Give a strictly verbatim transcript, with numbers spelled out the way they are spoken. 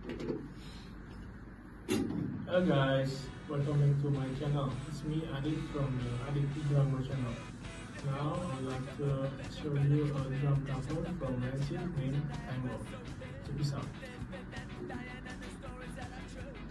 Hello guys, welcome back to my channel. It's me Adit from the Adit Drummer channel. Now I would like to show you a drum cover from Rancid named Time Off. Check this out.